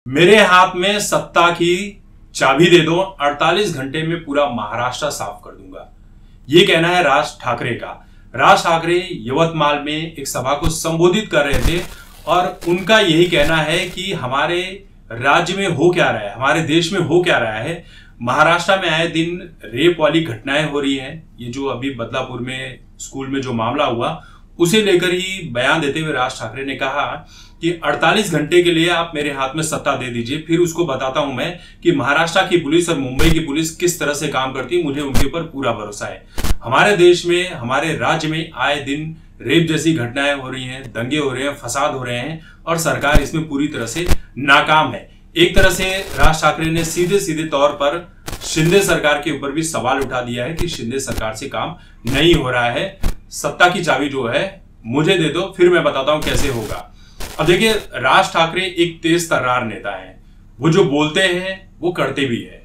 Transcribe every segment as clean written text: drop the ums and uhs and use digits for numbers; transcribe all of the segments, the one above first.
मेरे हाथ में सत्ता की चाबी दे दो, 48 घंटे में पूरा महाराष्ट्र साफ कर दूंगा। ये कहना है राज ठाकरे का। राज ठाकरे यवतमाल में एक सभा को संबोधित कर रहे थे और उनका यही कहना है कि हमारे राज्य में हो क्या रहा है, हमारे देश में हो क्या रहा है। महाराष्ट्र में आए दिन रेप वाली घटनाएं हो रही हैं। ये जो अभी बदलापुर में स्कूल में जो मामला हुआ उसे लेकर ही बयान देते हुए राज ठाकरे ने कहा कि 48 घंटे के लिए आप मेरे हाथ में सत्ता दे दीजिए, फिर उसको बताता हूं मैं कि महाराष्ट्र की पुलिस और मुंबई की पुलिस किस तरह से काम करती है। मुझे उनके ऊपर पूरा भरोसा है। हमारे देश में, हमारे राज्य में आए दिन रेप जैसी घटनाएं हो रही हैं, दंगे हो रहे हैं, फसाद हो रहे हैं और सरकार इसमें पूरी तरह से नाकाम है। एक तरह से राज ठाकरे ने सीधे सीधे तौर पर शिंदे सरकार के ऊपर भी सवाल उठा दिया है कि शिंदे सरकार से काम नहीं हो रहा है। सत्ता की चाबी जो है मुझे दे दो, फिर मैं बताता हूं कैसे होगा। अब देखिए, राज ठाकरे एक तेज तर्रार नेता है। वो जो बोलते हैं वो करते भी है।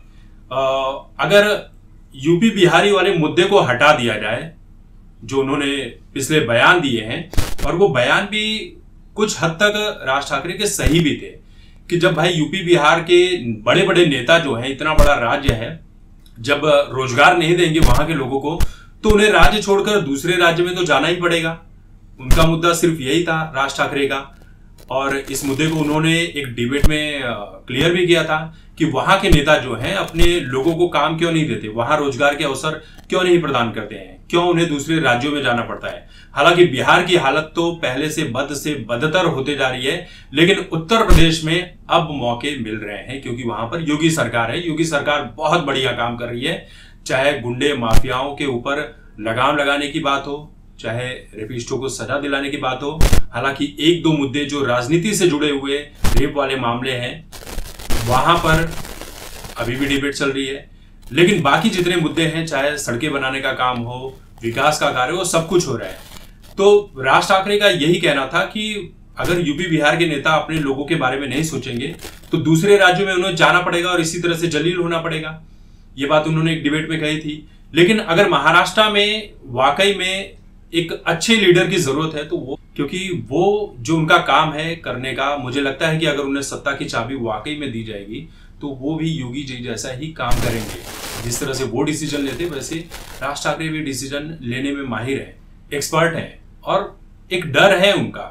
अगर यूपी बिहारी वाले मुद्दे को हटा दिया जाए, जो उन्होंने पिछले बयान दिए हैं, और वो बयान भी कुछ हद तक राज ठाकरे के सही भी थे कि जब भाई यूपी बिहार के बड़े बड़े नेता जो हैं, इतना बड़ा राज्य है, जब रोजगार नहीं देंगे वहां के लोगों को तो उन्हें राज्य छोड़कर दूसरे राज्य में तो जाना ही पड़ेगा। उनका मुद्दा सिर्फ यही था राज ठाकरे का। और इस मुद्दे को उन्होंने एक डिबेट में क्लियर भी किया था कि वहां के नेता जो हैं अपने लोगों को काम क्यों नहीं देते, वहां रोजगार के अवसर क्यों नहीं प्रदान करते हैं, क्यों उन्हें दूसरे राज्यों में जाना पड़ता है। हालांकि बिहार की हालत तो पहले से बदतर होते जा रही है, लेकिन उत्तर प्रदेश में अब मौके मिल रहे हैं क्योंकि वहां पर योगी सरकार है। योगी सरकार बहुत बढ़िया काम कर रही है। चाहे गुंडे माफियाओं के ऊपर लगाम लगाने की बात हो, चाहे रेपिस्टों को सजा दिलाने की बात हो। हालांकि एक दो मुद्दे जो राजनीति से जुड़े हुए रेप वाले मामले हैं वहां पर अभी भी डिबेट चल रही है, लेकिन बाकी जितने मुद्दे हैं, चाहे सड़कें बनाने का काम हो, विकास का कार्य हो, सब कुछ हो रहा है। तो राज ठाकरे का यही कहना था कि अगर यूपी बिहार के नेता अपने लोगों के बारे में नहीं सोचेंगे तो दूसरे राज्यों में उन्हें जाना पड़ेगा और इसी तरह से जलील होना पड़ेगा। ये बात उन्होंने एक डिबेट में कही थी। लेकिन अगर महाराष्ट्र में वाकई में एक अच्छे लीडर की जरूरत है तो वो, क्योंकि वो जो उनका काम है करने का, मुझे लगता है कि अगर उन्हें सत्ता की चाबी वाकई में दी जाएगी तो वो भी योगी जी जैसा ही काम करेंगे। जिस तरह से वो डिसीजन लेते वैसे राज ठाकरे भी डिसीजन लेने में माहिर है, एक्सपर्ट है, और एक डर है उनका,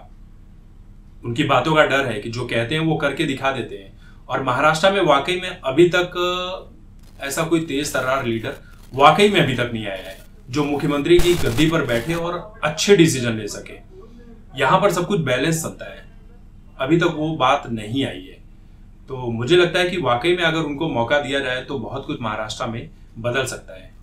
उनकी बातों का डर है कि जो कहते हैं वो करके दिखा देते हैं। और महाराष्ट्र में वाकई में अभी तक ऐसा कोई तेज तर्रार लीडर वाकई में अभी तक नहीं आया है जो मुख्यमंत्री की गद्दी पर बैठे और अच्छे डिसीजन ले सके। यहां पर सब कुछ बैलेंस चलता है, अभी तक वो बात नहीं आई है। तो मुझे लगता है कि वाकई में अगर उनको मौका दिया जाए तो बहुत कुछ महाराष्ट्र में बदल सकता है।